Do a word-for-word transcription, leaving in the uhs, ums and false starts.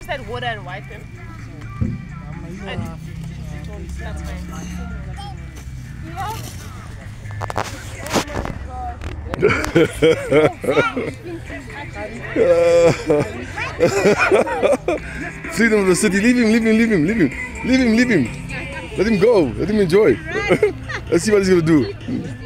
Said water and wipe him. And that's fine. Yeah. Freedom of the city. Leave him, leave him, leave him, leave him. Leave him, leave him. Let him go. Let him enjoy. Let's see what he's gonna do.